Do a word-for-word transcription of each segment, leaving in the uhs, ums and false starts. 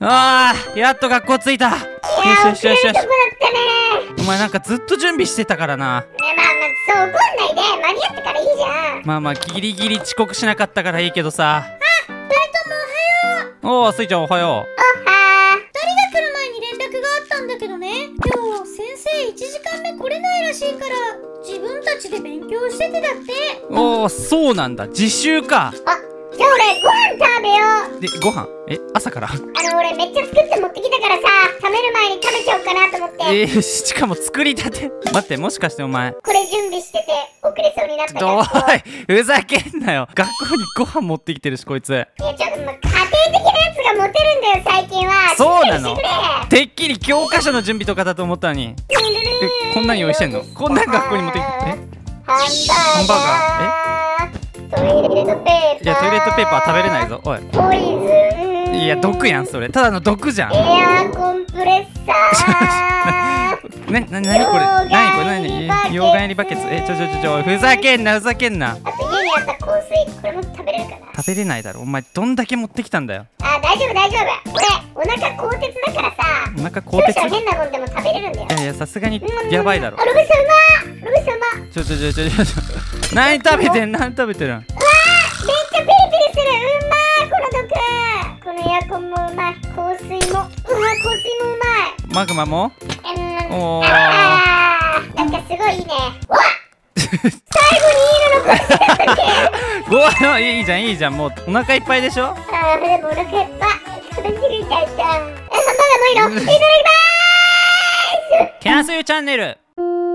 あー、やっと学校着いた。よしよしよしよし。 遅れるとこだったね。 お前なんかずっと準備してたからな。 ね、まあまあ、そう怒んないで。間に合ったからいいじゃん。 まあまあギリギリ遅刻しなかったからいいけどさ。 あ、ふたりともおはよう。 おお、スイちゃんおはよおはー。ふたりが来る前に連絡があったんだけどね。今日先生いちじかんめ来れないらしいから自分たちで勉強しててだって。 う。おお、そうなんだ。自習か。 あ、じゃあ俺ご飯食べよう。 で、ご飯え、朝からあの俺めっちゃ作って持ってきたからさ、食べる前に食べちゃおうかなと思って。 えー、しかも作りたて。待って、もしかしてお前これ準備してて遅れそうになったどから。 い、ふざけんなよ。学校にご飯持ってきてるしこいつ。 いやちょっと、ま、家庭的なやつがモテるんだよ最近は。 そうなのしっかりしてくれ。 てっきり教科書の準備とかだと思ったのに。え、こんなん用意してんの？こんなん学校に持ってきて。え、 ハンバーガー。トイレットペーパー。 いや、トイレットペーパー食べれないぞ。おい。 ポイズン。 いや、毒やんそれ。ただの毒じゃん。 エアーコンプレッサー。 な、な、なにこれ？なにこれ？なに？溶岩入りバケツ。え、ちょちょちょちょ、ふざけんなふざけんな。 あと家にあった香水、これも食べれるかな。 食べれないだろ。お前どんだけ持ってきたんだよ。 あ、大丈夫大丈夫。俺お腹鋼鉄だからさ。 お腹鋼鉄？ 少々変なもんでも食べれるんだよ。 いやいや、さすがにやばいだろ。 あ、ロブさんうま。ロブさんうま。 ちょちょちょちょちょちょ。何食べてん？何食べてるん？ めっちゃピリピリする。うまーこの毒。このエアコンもうまい。香水もうわ、香水もうまい。 マグマも？ うん、 おー。 あーなんかすごいいいね。わっ最後にいいの残してたっけ。 ご飯いいじゃんいいじゃん。もうお腹いっぱいでしょ？ あーでもお腹いっぱい。食べ過ぎちゃった。え、ハンバーガーもいいの？いただきまーす。 キャンセルチャンネル。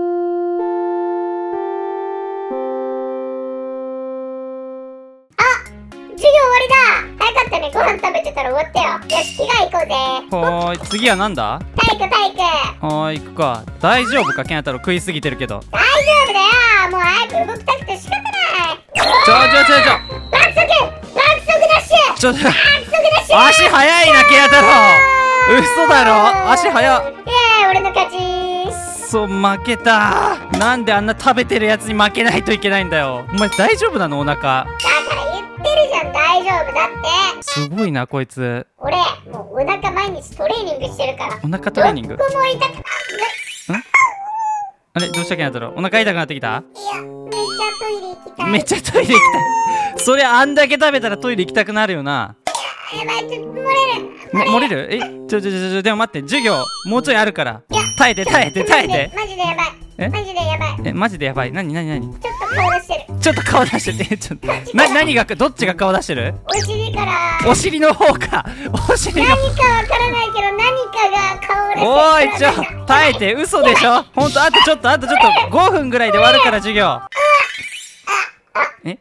授業終わりだ。早かったね。ご飯食べてたら終わったよ。よし、着替え行こうぜ。 はーい、次はなんだ？ 体育体育。 はーい、行くか。大丈夫かケンタロウ、食いすぎてるけど。 大丈夫だよ。もう早く動きたくて仕方ない。 ちょちょちょちょ爆速爆速ダッシュ。 ちょっと爆速ダッシュ。 足速いなケンタロウ。嘘だろ、足速っ。 イエーイ、俺の勝ち。 そう、負けた。なんであんな食べてるやつに負けないといけないんだよ。お前大丈夫なの？お腹。 だから言ってるじゃん、大丈夫だって。 すごいなこいつ。 俺もうお腹毎日トレーニングしてるから。 お腹トレーニング？ どこも痛くない。 あれどうしたケンタロウ、お腹痛くなってきた？ いや、めっちゃトイレ行きたい。 めっちゃトイレ行きたい。それあんだけ食べたらトイレ行きたくなるよな。 やばい、ちょっと漏れる。 ね、漏れる？え、ちょちょちょちょ、でも待って、授業もうちょいあるから。 いや耐えて耐えて耐えて。 マジでやばい。 えマジでやばい。 え、マジでやばい。なになになに？ ちょっと顔出してる。 ちょっと顔出してて。ちょっと。な、何が、どっちが顔出してる？ お尻から。 お尻の方か。お尻の。 何かわからないけど何かが顔出してる。 おーい、ちょ、耐えて、嘘でしょ？ほんと、あとちょっと、あとちょっと、ごふんぐらいで終わるから、授業。え？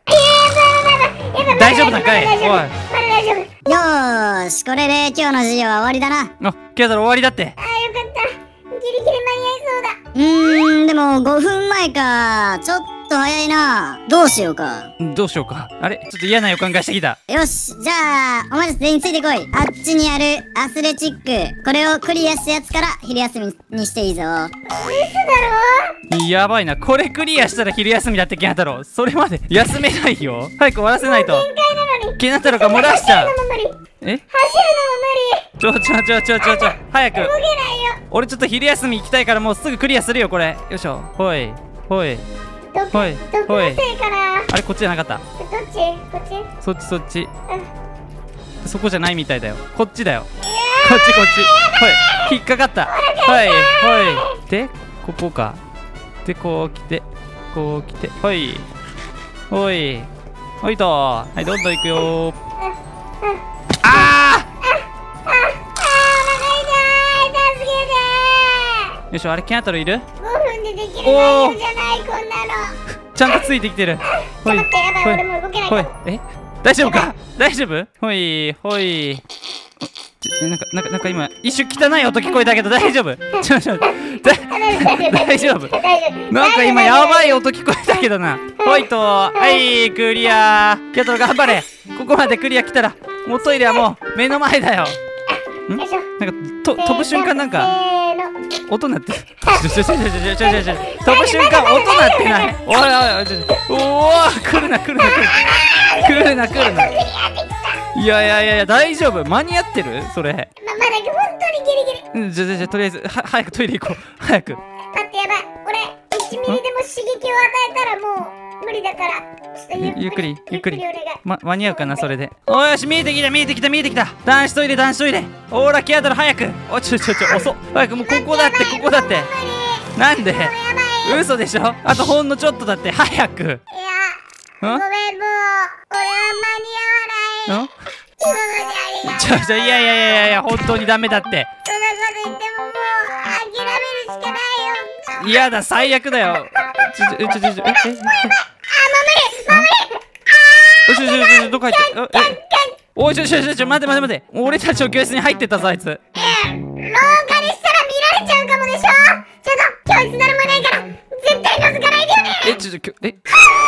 大丈夫だかい？おい。 まだ大丈夫。 よーし、これで今日の授業は終わりだな。 あ、ケンタロウ終わりだって。 あーよかった。ギリギリ間に合いそうだ。 うーん、でもごふんまえか。ちょっと早いな。どうしようか。 どうしようか。あれちょっと嫌な予感がしてきた。 よし、じゃあ、お前たち全員ついてこい。あっちにあるアスレチック。これをクリアしたやつから昼休みにしていいぞ。 嘘だろ？ やばいな。これクリアしたら昼休みだってケンタロウ。それまで休めないよ。早く終わらせないと。 限界なのに。 ケンタロウが漏らしちゃう。 走るのも無理。 え？ 走るのも無理。 ちょちょちょちょちょちょ。早く。 動けないよ。 俺ちょっと昼休み行きたいからもうすぐクリアするよこれ。よいしょ。ほい。ほい。 どほい。 どこほい。 のせいかな。 あれこっちじゃなかった。 どっち？こっち？ そっちそっち。 うん。 そこじゃないみたいだよ。こっちだよ。こっちこっち。ほい。引っかかった。はい。ほい。で、ここか。で、こう来て。こう来て。ほい。ほい。ほいと。はい、どんどん行くよー。あーよいしょ、あれ、ケンタロウいる？ ごふんでできる内容じゃない、こんなの。 ちゃんとついてきてる。ほい。 待って、やばい、 ほい。 俺もう動けないほいかも。。 え大丈夫か？大丈夫？ほい、ほい。ちょなんか、なんか、なんか今、一瞬汚い音聞こえたけど大丈夫？ちょ、ちょ、だ大丈夫？ 大丈夫。 なんか今やばい音聞こえたけどな。ほいと、はい、クリア。ケンタロウ頑張れ。ここまでクリア来たら、もうトイレはもう目の前だよ。ん？ よいしょ。 なんか、と、飛ぶ瞬間なんか、 せーの。 音鳴ってる。ちょちょちょちょちょちょちょちょ飛ぶ瞬間音鳴ってない。おいおいおい、ちょおお、来るな来るな来るな。来るな来るな。 クリアできた。 いやいやいやいや、大丈夫？間に合ってる？それ。 ま、まだ本当にギリギリ。 うん、じゃじゃじゃとりあえずは早くトイレ行こう。早く。 待って、やばい。俺いちミリでも刺激を与えたらもう無理だから。ちょっとゆゆっくりゆっくりお願い。 ま間に合うかなそれで。およし、見えてきた見えてきた見えてきた。男子トイレ男子トイレ。ほらキアタロ早く。おちょちょちょ遅っ。早くもうここだってここだって。なんで？嘘でしょ？あとほんのちょっとだって早く。 いや、ごめん、もう俺は間に合わない。 ん？ 今までありがとう。 ちょちょいやいやいやいやいや本当にダメだって。 そんなこと言ってももう諦めるしかないよ。 嫌だ最悪だよ。ちょちょちょちょちょえええあ、もう無理、もう無理。 おちょちょちょどこ入ってええおいちょちょちょちょ待て待て待て。俺たちの教室に入ってったぞあいつ。 え、廊下にしたら見られちゃうかもでしょ。ちょっと教室誰もいないから絶対覗かないでよね。 えちょちょきょえ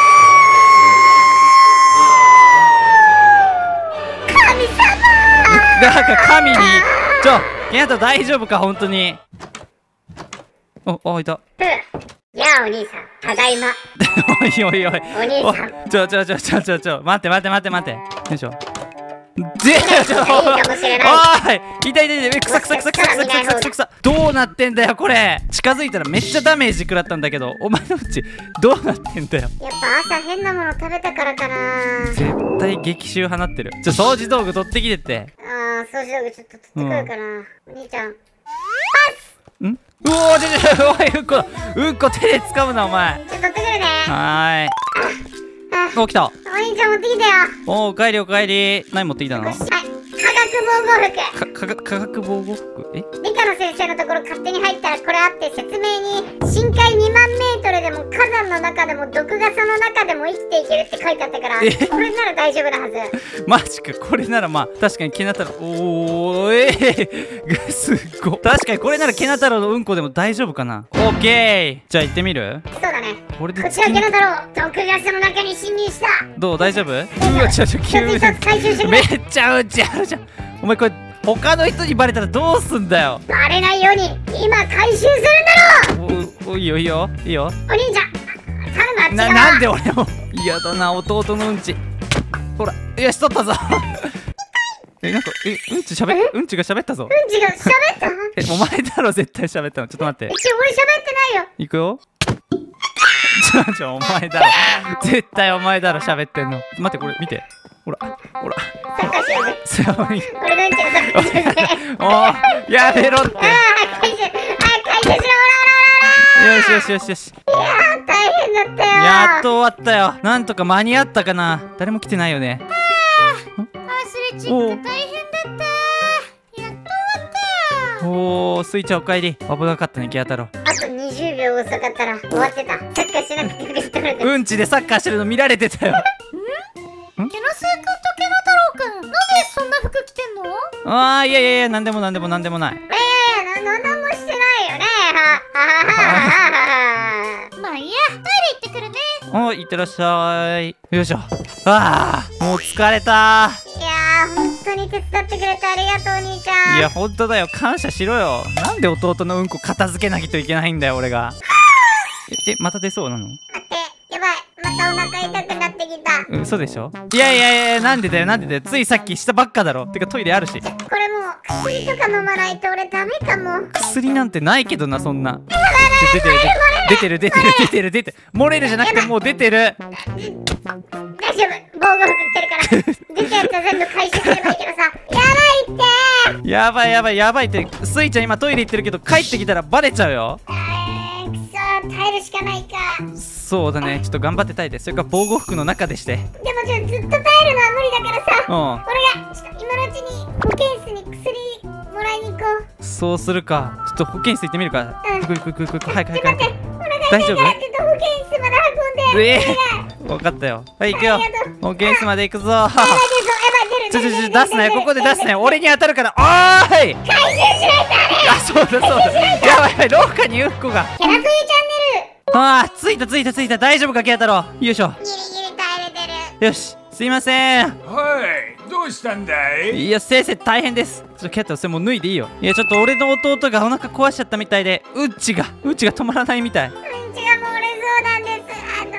神様。 なんか神にちょキアタロ大丈夫か本当に。おおいた。 やあ、お兄さん、ただいま。 おいおいおい。 お兄さん。 ちょちょちょちょちょちょ待って待って待って待って。よいしょ。でちょいいかもしれない。 おーい痛い痛い痛い。えくさくさくさくさくさくさくさくさ。どうなってんだよこれ。近づいたらめっちゃダメージ食らったんだけど、お前のうちどうなってんだよ。 やっぱ朝変なもの食べたからかな。 絶対激臭放ってる。ちょ掃除道具取ってきてって。 ああ、掃除道具ちょっと取ってくるかな。お兄ちゃん。 んうおーちょちょちょおいうんこうんこ手で掴むなお前。 ちょっと取ってくるね。 はーい。 あ、 お来た。 お兄ちゃん持ってきたよ。 おお帰りお帰り。何持ってきたの？ はい、化学防護服。 かか化学防護服？え？ 理科の先生のところ勝手に入ったらこれあって説明に深海にまんメートルでも火山の中でも毒ガスの中でも生きていけるって書いてあったから、 えこれなら大丈夫なはず。 マジかこれならまあ確かにケナ太郎おーえー、すごっ。確かにこれならケナ太郎のうんこでも大丈夫かな。オッケーじゃあ行ってみる？ そうだね。 これでこちらケナ太郎、毒ガスの中に侵入した。 どう大丈夫？うわちょちょ急に一つ一つ回収してくめれ。 っちゃうちあるじゃん。お前これ他の人にバレたらどうすんだよ。 バレないように今回収するんだろう。 おおいいよいいよいいよ。 お兄ちゃん、頼むあっちな側。 なんで俺も嫌だな弟のうんち。ほらよし取ったぞえなんかえうんちしゃべうんちが喋ったぞ。 うんちが喋った。 えお前だろ絶対喋ったの。ちょっと待ってうち俺喋ってないよ。 いくよ。ちょちょお前だろ絶対お前だろ喋ってんの。待ってこれ見てほらほらサッカーしようぜ。 すごい俺のうんちがサッカーしようぜ。 おーやめろって。 ああ、回収、ああ、回収しろ、ほよしよしよしよし。 らほらほら。いやー、大変だったよ。 やっと終わったよ。なんとか間に合ったかな。誰も来てないよね。 アスレチック大変だった。やっと終わったよ。 おースイちゃんお帰り。危なかったねキア太郎。 あとにじゅうびょう遅かったら終わってた。サッカーしなくてよかったので。 うんちでサッカーしてるの見られてたよ。 ケナスイくんとケナ太郎くん、なんでそんな服着てんの？ あーいやいやいやなんでもなんでもなんでもない。 ええー、な、なんもしてないよね。は、はははは。まあいいや、トイレ行ってくるね。 おいってらっしゃい。よいしょ。あーもう疲れた。 いやー、本当に手伝ってくれてありがとう、お兄ちゃん。 いや本当だよ感謝しろよ。なんで弟のうんこ片付けなきゃいけないんだよ俺が。ええまた出そうなの？ 待って、やばい、またお腹痛くなってきた。 嘘でしょ。いやいやいやなんでだよなんでだよ。ついさっきしたばっかだろ。てかトイレあるし。 これもう薬とか飲まないと俺ダメかも。 薬なんてないけどなそんな。出てる出てる出てる出てる出てる漏れるじゃなくてもう出てる。 大丈夫、防護服着てるから出たやつは全部回収すればいいけどさ。やばいって。 やばいやばいやばいって。スイちゃん今トイレ行ってるけど帰ってきたらバレちゃうよ。 えー、くそー、耐えるしかないか。 そうだねちょっと頑張って耐えて。それから防護服の中でして。 でもちょっとずっと耐えるのは無理だからさ。 うん俺がちょっと今のうちに保健室に薬もらいに行こう。 そうするか。ちょっと保健室行ってみるか。 うん行く行く行く行く早くちょ早く早く。 っと待って、お腹痛いからちょっと保健室まで運んで。 ええ分かったよ。はい行くよありがとう。 保健室まで行くぞ。 やばい、出るぞ、やばい、出るちょちょちょ出る出すなよここで出すなよ。俺に当たるから。おーい回収しないとあれ。 あそうだそうだ。やばいやばい廊下にうんこが。 キャラクイチャンネル。 ああついたついたついた。大丈夫かケア太郎。よいしょ。 ギリギリ耐えれてる。 よしすいません。 はいどうしたんだい？ いや先生大変です。ちょっとケア太郎それもう脱いでいいよ。いやちょっと俺の弟がお腹壊しちゃったみたいでうんちがうんちが止まらないみたい。 うんちが漏れそうなんです。あの、お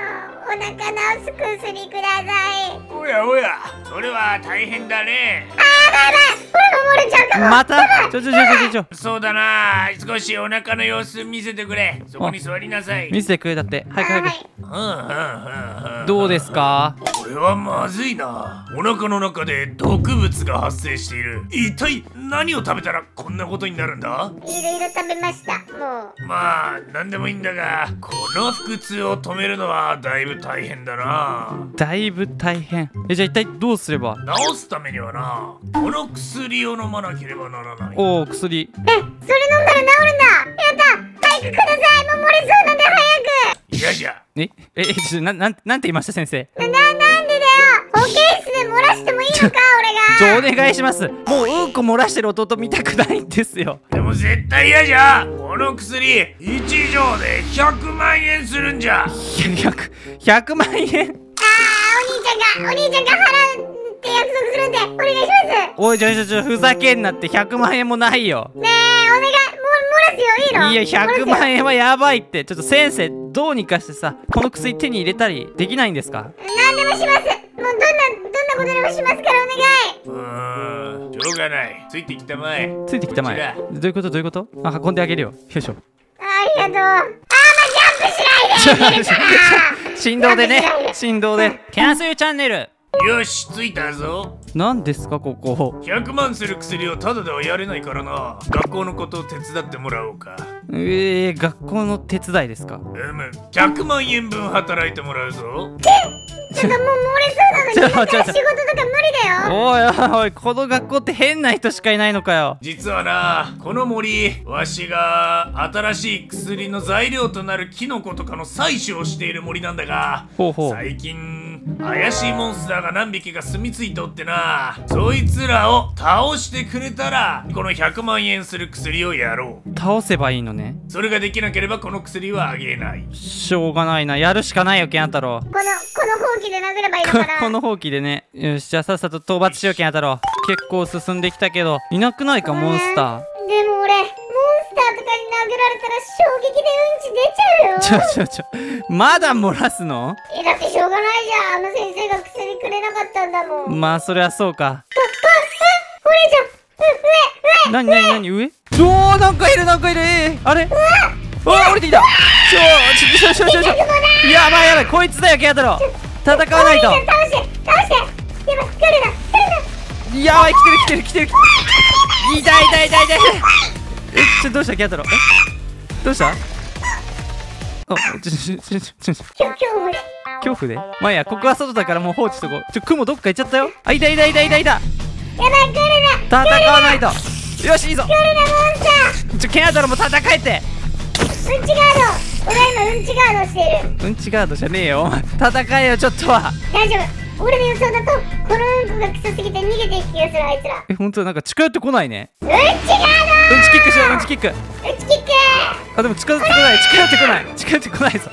お腹治す薬ください。 おやおや、それは大変だね。 あー、やばいやばい、これも漏れちゃうかも。 またちょちょちょちょちょそうだな、少しお腹の様子見せてくれ。そこに座りなさい。 見せてくれだって早く早く。 うんうんうんうん。 どうですか？ これはまずいな。お腹の中で毒物が発生している。一体何を食べたらこんなことになるんだ？ いろいろ食べました。もうまあ何でもいいんだが、この腹痛を止めるのはだいぶ大変だな。 だいぶ大変。え、じゃあ一体どうすれば？ 治すためにはな、この薬を飲まなければならない。 おお、薬。 え、それ飲んだら治るんだ。やった、早くください。もう漏れそうなんで早く。 嫌じゃ。 えええちょななんなんて言いました先生？ な、な、なんでだよ。保健室で漏らしてもいいのか、 ちょ俺が。 お願いします。もううんこ漏らしてる弟見たくないんですよ。 でも絶対嫌じゃ。この薬いち錠でひゃくまんえんするんじゃ。 ひゃく、ひゃくまんえん。 あー、お兄ちゃんが、お兄ちゃんが払うって約束するんで、お願いします。 おいちょちょちょふざけんなって。ひゃくまんえんもないよ。 ねえ、お願い、もう漏らすよ、いいの？ いやひゃくん。 まんえんはやばいって。ちょっと先生どうにかしてさ、この薬手に入れたりできないんですか？ 何でもします。もうどんな、どんなことでもしますから、お願い。 うーん、しょうがない。ついてきたまえ。 ついてきたまえ。どういうことどういうこと？あ、運んであげるよ。よいしょ。 ありがとう。あー、ま、ジャンプしないで。 振動でね、振動で。キャンセルチャンネル。 よし、着いたぞ。 何ですかここ？ ひゃくまんする薬をただではやれないからな。学校のことを手伝ってもらおうか。 えー、学校の手伝いですか？ うむ、ひゃくまんえんぶん働いてもらうぞ。 ちょっともう漏れそうなのに、今から仕事とか無理だよ。 おいおいおい、この学校って変な人しかいないのかよ。 実はな、この森、わしが新しい薬の材料となるキノコとかの採取をしている森なんだが、 ほうほう。 最近怪しいモンスターが何匹か住み着いておってな、そいつらを倒してくれたらこのひゃくまんえんする薬をやろう。 倒せばいいのね。 それができなければこの薬はあげない。 しょうがないな。やるしかないよ、ケンアタロウ。 この、このほうきで殴ればいいのかな。 このほうきでね。よし、じゃあさっさと討伐しよう、ケンアタロウ。結構進んできたけど、いなくないか、モンスター。 でも俺、モンスターとかに殴られたら衝撃でうんち出ちゃうよ。 ちょちょちょ、まだ漏らすの？ え、だってしょうがないじゃん。あの先生が薬くれなかったんだもん。 まあ、それはそうか。 あ、あ、あ、お姉ちゃん、う、上、上。 なになになに、上？おー、なんかいるなんかいる。えー、あれ？うわ、降りてきた。ちょちょちょちょちょちょ。やばいやばい、こいつだよ、ケンアタロウ。戦わないと。 お兄ちゃん倒して、倒して。やばい、来るな、来るな。 やばい、来てる来てる来てる。痛い痛い痛い痛い。え、ちょどうしたケンアタロウ？え、どうした？あ、ちょちょちょちょちょ。 今日、今日俺。 恐怖で。まあいいや、ここは外だからもう放置しとこう。ちょ、雲どっか行っちゃったよ。あ、いたいたいたいたいた。 やばい、来るな。 戦わないと。よし、いいぞ。 来るな、モンスター。 ちょ、ケンアタロウも戦えて。 うんちガード。俺は今うんちガードしている。 うんちガードじゃねえよ。お前戦えよ、ちょっとは。 大丈夫。俺の予想だと、このうんこが臭すぎて逃げていく気がする、あいつら。 え、ほんとなんか近寄ってこないね。 うんちガーうんちキックしよう、うんちキック。 ド。うんちキック。 あ、でも近寄ってこない、近寄ってこない、近寄ってこないぞ。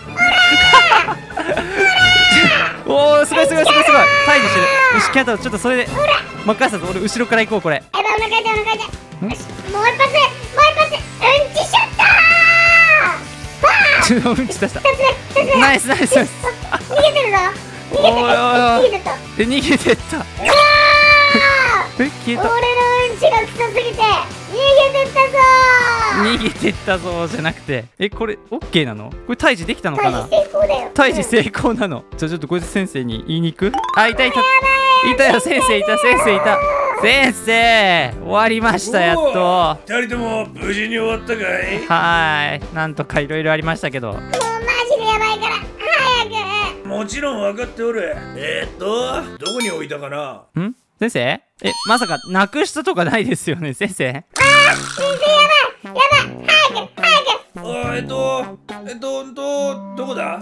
おー、すごいすごいすごいすごい。退治してる。よし、ケンアタロウちょっとそれで任せたぞ。俺後ろから行こう、これ。 やばい、お腹痛い、お腹痛い。よし、もう一発、もう一発。うんちシャッター。 ちょっとうんち出した。 二つ目、二つ目。 ナイスナイスナイス。 あ、逃げてるぞ。逃げてる。 おいおいおい逃げてった。 え、逃げてった。 うわえ、消えー。 た。 俺のうんちが臭すぎて、逃げてったぞー。 逃げてったぞじゃなくて、え、これオッケーなの？これ退治できたのかな？ 退治成功だよ。 退治成功なの。じゃあちょっとこいつ先生に言いに行く？あ、いたいた。いたよ、先生いた、先生いた。先生、終わりました、やっと。 二人とも無事に終わったかい？ はーい、なんとかいろいろありましたけど。 もうマジでやばいから、早く。 もちろん分かっておる。えー、っとどこに置いたかな？ ん？先生？え、まさかなくしたとかないですよね、先生？ あー、先生やばい、やばい、早く、早く。 あえっとえっとんとどこだ？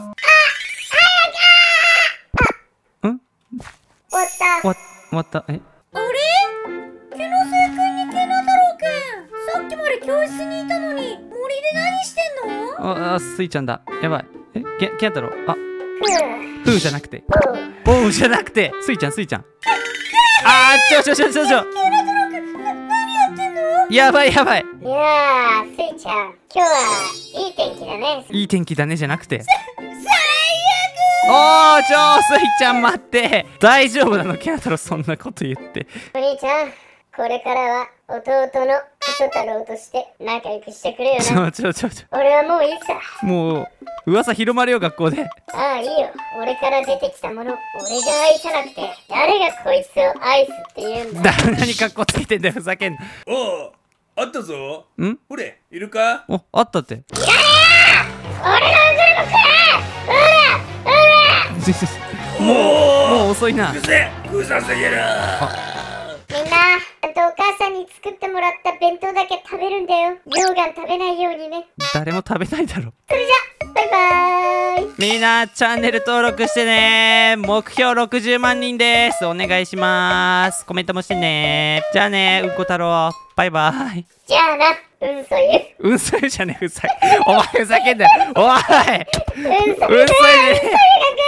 ん？ 終わった。 終わ終わった。え？ あれ？ケノセイ君にケナ太郎君。さっきまで教室にいたのに、森で何してんの？ あ、あ、スイちゃんだ。やばい。え、ケケンタロウ。あ、 ふふーじゃなくて。 う。 おうじゃなくて。スイちゃん、スイちゃん。あー、ちょちょちょちょちょ。 ケナ太郎君、な、何やってんの？ やばいやばい。 いやー、スイちゃん、今日はいい天気だね。 いい天気だねじゃなくて。 最悪おー、ちょスイちゃん待って。大丈夫なのケナ太郎、そんなこと言って。 お兄ちゃん、これからは弟の嘘太郎として仲良くしてくれよな。 ちょちょちょちょ俺はもういいさ。 もう噂広まるよ学校で。 ああ、いいよ。俺から出てきたもの、俺が愛さなくて誰がこいつを愛すって言うんだ。 誰に格好つけてんだよ、ふざけんな。 おお、あったぞ。 んほれ、いるか？ お、あったって。 俺の車くれ。ほらほら。 もうもう遅いな。 うぜ、うざすぎる。 みんな、あとお母さんに作ってもらった弁当だけ食べるんだよ。溶岩食べないようにね。 誰も食べないだろ。 それじゃ、バイバーイ。 みんなチャンネル登録してね。目標ろくじゅうまんにんです。お願いします。コメントもしてね。じゃあね、うんこ太郎。バイバイ。 じゃあな、うんそゆ。 うんそゆじゃねえ、ふざけ。お前ふざけんなよ。おい。 うんそゆ。 うんそゆじゃねえ。